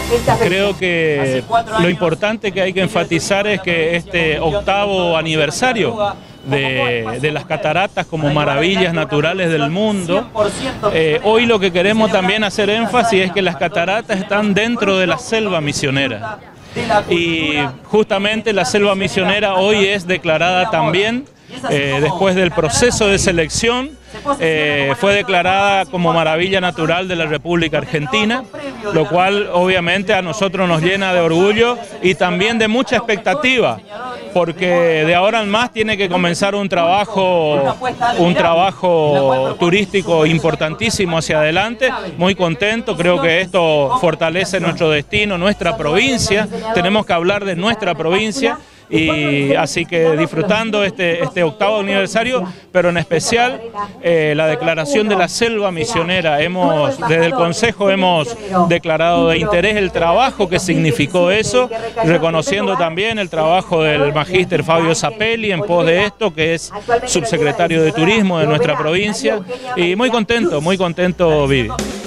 Creo que lo importante que hay que enfatizar es que este 8º aniversario de las cataratas como maravillas naturales del mundo, hoy lo que queremos también hacer énfasis es que las cataratas están dentro de la selva misionera. Y justamente la selva misionera hoy es declarada también, después del proceso de selección, fue declarada como maravilla natural de la República Argentina, lo cual obviamente a nosotros nos llena de orgullo y también de mucha expectativa, porque de ahora en más tiene que comenzar un trabajo turístico importantísimo hacia adelante. Muy contento, creo que esto fortalece nuestro destino, nuestra provincia, tenemos que hablar de nuestra provincia. Y así que disfrutando este 8º aniversario, pero en especial la declaración de la selva misionera. Desde el Consejo hemos declarado de interés el trabajo que significó eso, reconociendo también el trabajo del magíster Fabio Zappelli en pos de esto, que es subsecretario de Turismo de nuestra provincia. Y muy contento, Vivi.